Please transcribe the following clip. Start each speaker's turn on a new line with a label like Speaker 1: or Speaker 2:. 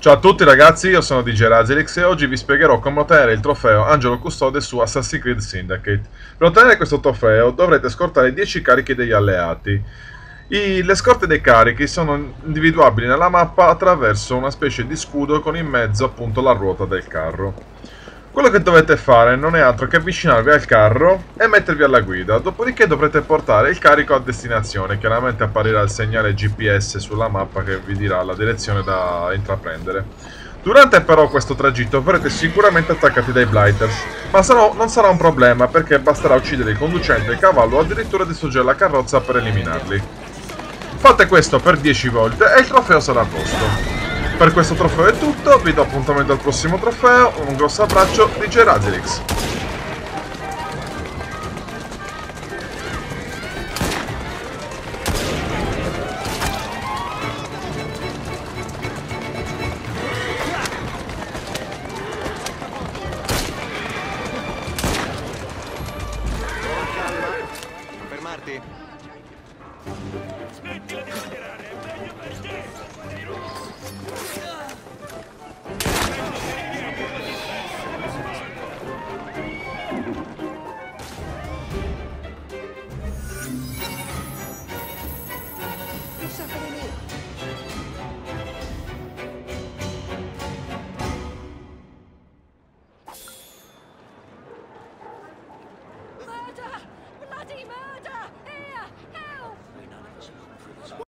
Speaker 1: Ciao a tutti ragazzi, io sono DJ Razilix e oggi vi spiegherò come ottenere il trofeo Angelo Custode su Assassin's Creed Syndicate. Per ottenere questo trofeo dovrete scortare 10 carichi degli alleati. Le scorte dei carichi sono individuabili nella mappa attraverso una specie di scudo con in mezzo appunto la ruota del carro. Quello che dovete fare non è altro che avvicinarvi al carro e mettervi alla guida, dopodiché dovrete portare il carico a destinazione. Chiaramente apparirà il segnale GPS sulla mappa che vi dirà la direzione da intraprendere. Durante però questo tragitto verrete sicuramente attaccati dai Blighters, ma non sarà un problema perché basterà uccidere il conducente e il cavallo o addirittura distruggere la carrozza per eliminarli. Fate questo per 10 volte e il trofeo sarà vostro. Per questo trofeo è tutto, vi do appuntamento al prossimo trofeo, un grosso abbraccio, DJ Razilix.